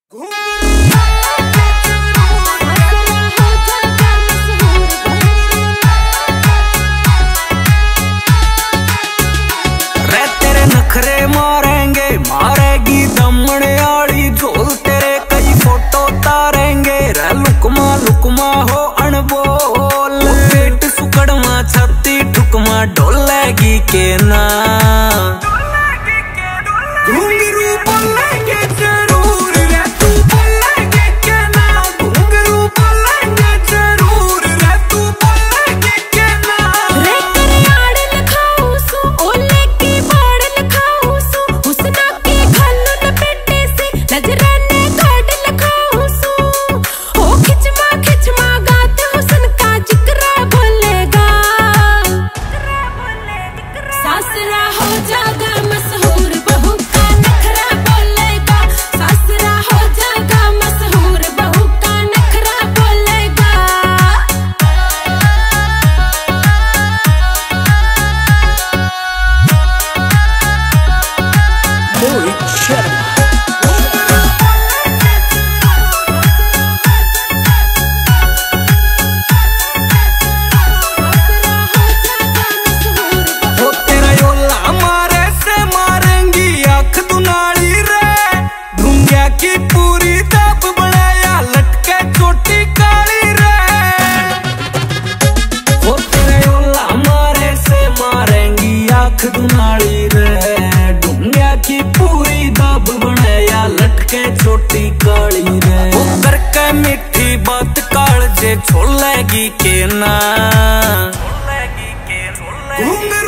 नखरे मारेंगे, मारेगी दमने आड़ी झोल तेरे कई फोटो तारेंगे। रे लुकमा लुकमा हो अनबोल, पेट सुकड़मा छाती ठुकमा डोलेगी के ना। घुंघरू बोलेंगे जरूर रे तू बोलेगी के ना। घुंघरू बोलेंगे जरूर रे तू बोलेगी के ना। रे तेरे आड़ लखाऊ सु ओले की बाड़ लखाऊ सु, हुस्ना के घालो लपेटे से नजरा ने काट लखाऊ सु। ओ खिचमा गात हुस्न का जिक्रा बोलेगा। सासरा हो जागा मशहूर, बहू का नखरा बोलेगा। सासरा हो जागा मशहूर, बहू का नखरा बोलेगा। मोहित शर्मा हो तेरा योला मारे से मारेंगी आँख दुनाली रे। ढूंढिया की पूरी दाब बनाया लटके चोटी काली रे। हो तेरा योला मारे से मारेंगी आँख दुनाली रे। ढूंढिया की पूरी दाब बनाया लटके चोटी काली रे। वो करके मीठी बात काल जे छोलेगी के ना। घुंघरू